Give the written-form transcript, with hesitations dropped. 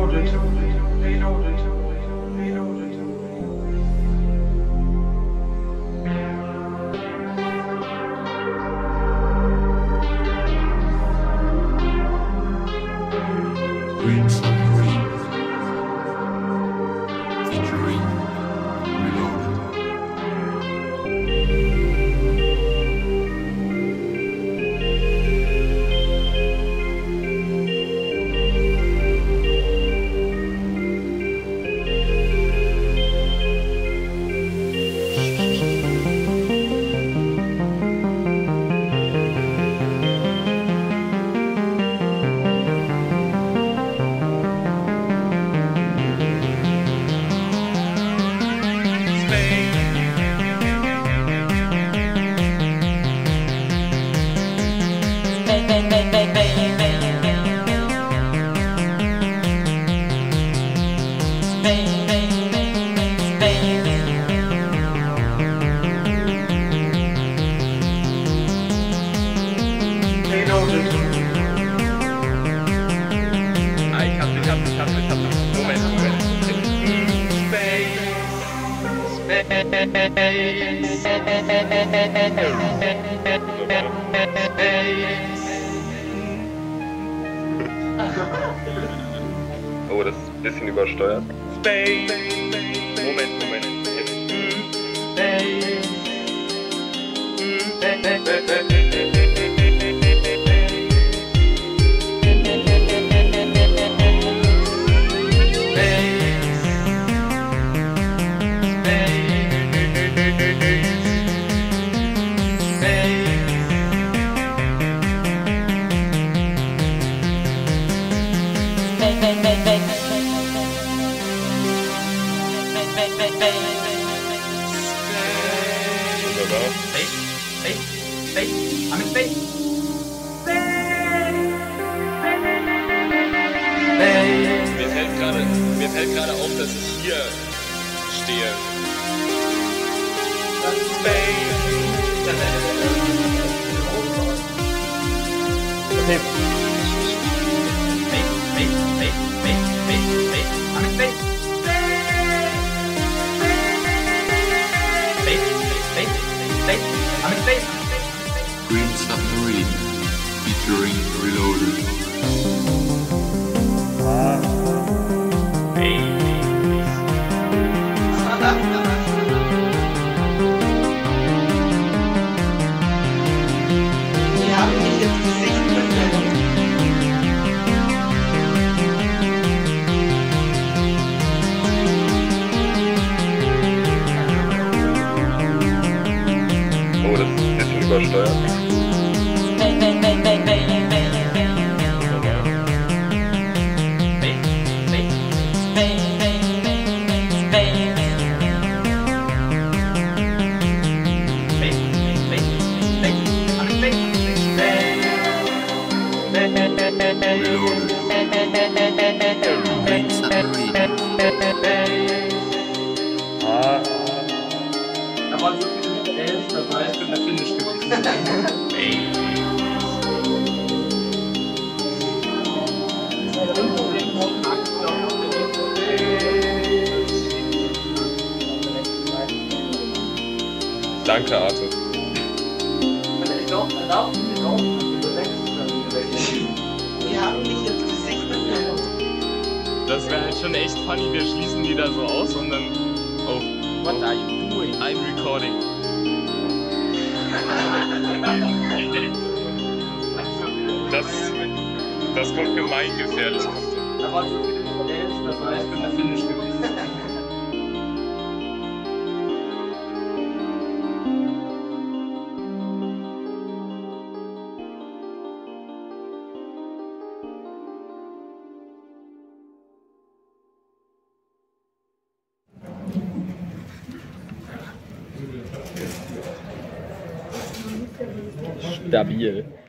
Reloaded. Reloaded. Green Submarine featuring Reloaded. Oh, das ist ein bisschen übersteuert. Moment. I'm in space. Mir fällt gerade auf, dass ich hier stehe. Okay. I'm in space. I'm in space. Green Submarine featuring Reloaded. Wir haben dich ins Gesicht bekommen. Oh, das ist ein bisschen übersteuert. Reloaded. Green Submarine. Da war so viel 11 dabei, ich bin der Finish gewesen. Danke, Arthur. Wir haben dich ins Gesicht bekommen. Das wäre halt schon echt funny, wir schließen die da so aus und dann... Oh, What are you doing? I'm recording. Das kommt gemeingefährlich. Da war so viel 11 dabei, ich bin der Finish gewesen. Stabil.